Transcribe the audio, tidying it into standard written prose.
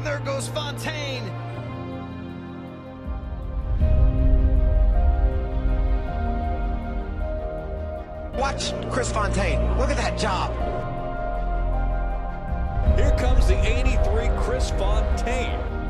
there goes Fontaine. Watch Chris Fontaine. Look at that job. Here comes the 83 Chris Fontaine.